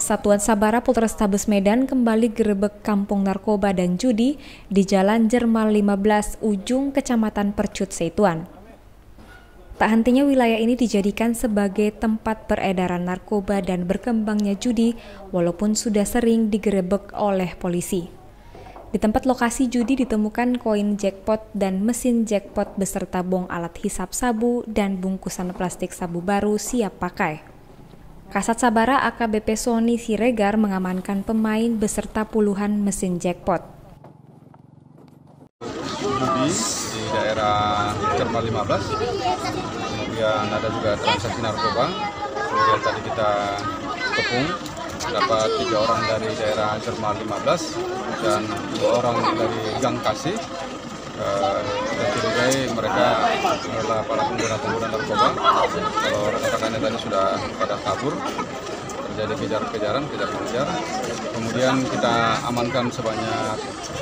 Satuan Sabara Polrestabes Medan kembali gerebek kampung narkoba dan judi di Jalan Jermal 15 Ujung Kecamatan Percut Setuan. Tak hentinya wilayah ini dijadikan sebagai tempat peredaran narkoba dan berkembangnya judi walaupun sudah sering digerebek oleh polisi. Di tempat lokasi judi ditemukan koin jackpot dan mesin jackpot beserta bong alat hisap sabu dan bungkusan plastik sabu baru siap pakai. Kasat Sabara AKBP Sony Siregar mengamankan pemain beserta puluhan mesin jackpot. Judi di daerah Jermal 15, kemudian ada juga transaksi narkoba, kemudian tadi kita kepung, dapat 3 orang dari daerah Jermal 15 dan 2 orang dari Gang Kasih. Kita curigai mereka adalah para pengguna narkoba. Kalau rekan-rekannya tadi sudah pada kabur, terjadi kejar-kejaran, kejar-mengejar. Kemudian kita amankan sebanyak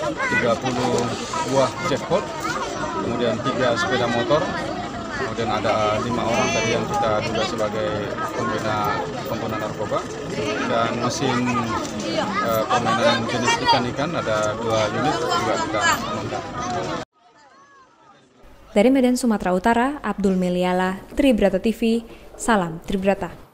30 buah jackpot, kemudian 3 sepeda motor, kemudian ada 5 orang tadi yang kita duga sebagai pengguna narkoba, dan mesin permainan jenis ikan-ikan ada 2 unit juga kita amankan. Dari Medan, Sumatera Utara, Abdul Meliala, Tribrata TV, salam Tribrata.